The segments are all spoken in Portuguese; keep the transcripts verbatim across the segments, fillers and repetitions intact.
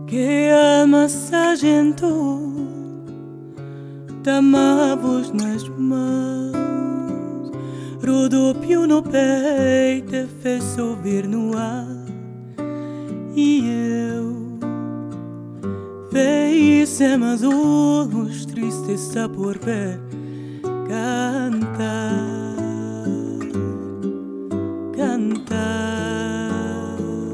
que a massagentou, dama-vos nas mãos, rodopio no peito, fez ouvir no ar, e eu veio meus olhos tristes a por ver cantar, cantar,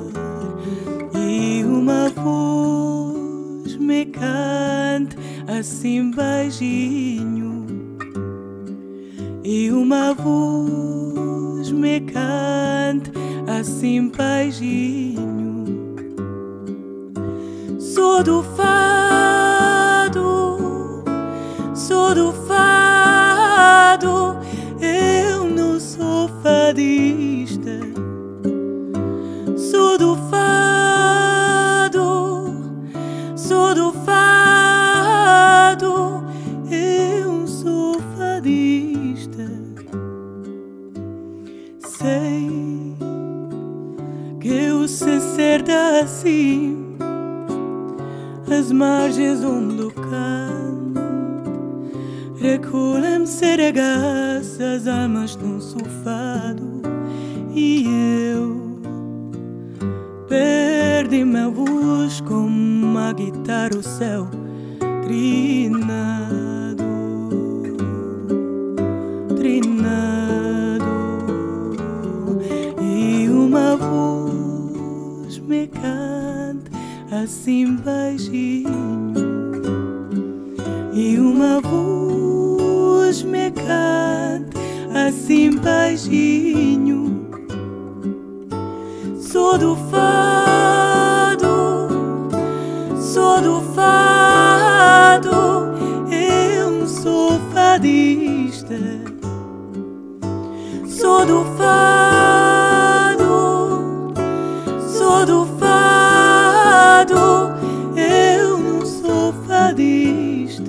e uma voz me canta assim baixinho, e uma voz me canta assim baixinho. Sou do fado, sou do fado, eu não sou fadista. Sou do fado, sou do fado, eu sou fadista. Sei que o se certa assim, as margens onde o canto recolhem ceregas, as almas num sofado, e eu perdi meu voz como a guitarra o céu trinado, trinado, e uma voz me canta assim baixinho, e uma voz me canta assim baixinho. Sou do fado, sou do fado, eu não sou fadista. Sou do fado, sou do fado, eu não sou fadista.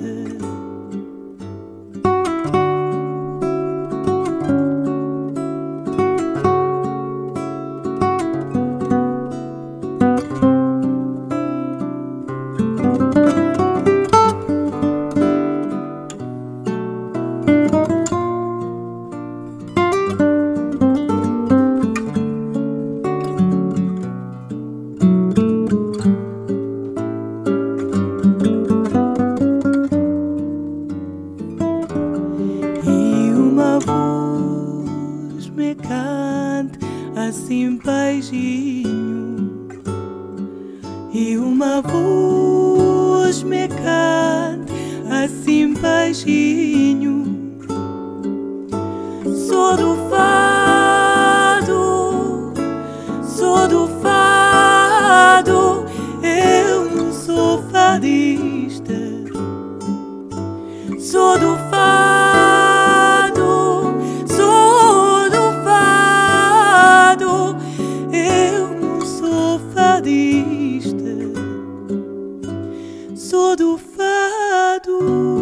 Voz me canta assim baixinho, e uma voz me canta assim baixinho. Sou do fado, sou do fado, eu não sou fadista. Sou do fado, sou do fado, eu não sou fadista. Sou do fado.